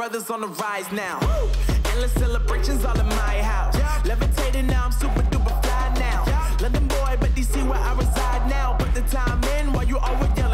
brothers on the rise now. Endless celebrations all in my house. Levitating now, I'm super duper fly now. London boy, but DC where I reside now. Put the time in while you always young.